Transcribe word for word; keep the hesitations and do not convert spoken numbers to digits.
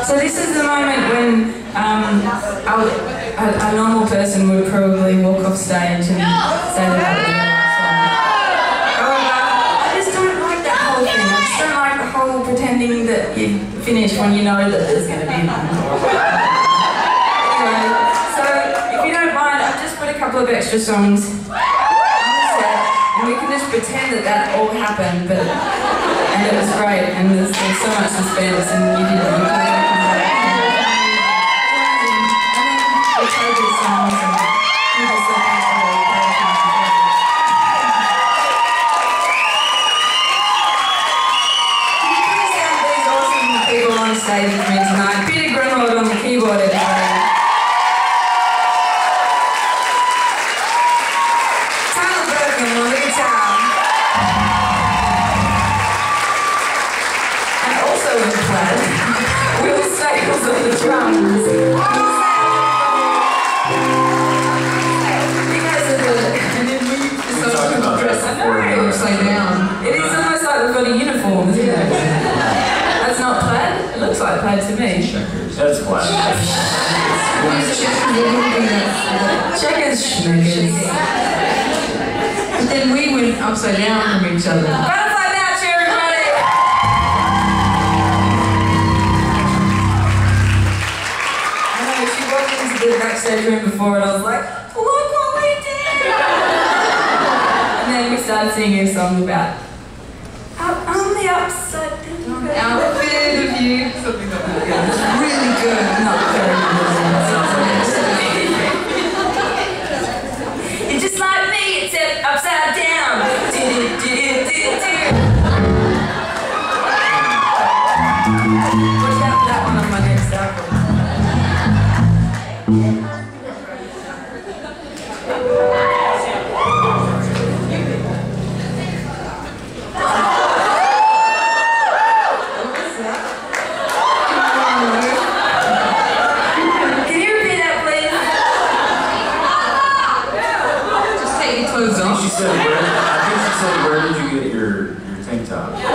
So this is the moment when um, a, a, a normal person would probably walk off stage and say that that was their song. However, I just don't like that whole thing. I just don't like the whole pretending that you finish when you know that there's going to be one. Anyway, so if you don't mind, I've just put a couple of extra songs on the set, and we can just pretend that that all happened, but and it was great, and there's, there's so much suspense, and you didn't know. Stage with me tonight. Peter Grimwood on the keyboard, everybody. Tyler Bergman on the guitar. And also in plaid, Will Staples on the drums. You guys are good. And then we decided to dress up upside down. It is almost like we've got a uniform, isn't it? That's not plaid? It looks like plaid to me. Checkers. That's plaid. Checkers, schmeckers. But then we went upside down from each other. Butterfly Boucher, everybody! I know, she walked into the backstage room before and I was like, look what we did! And then we started singing a song about up on the upside down. Outfit of you. Something like that. It's really good. Not very good. You're just like me, except upside down. Do, do, do, do, do. Watch out for that one on my next album. I think she said, where, I think she said, where did you get your, your tank top?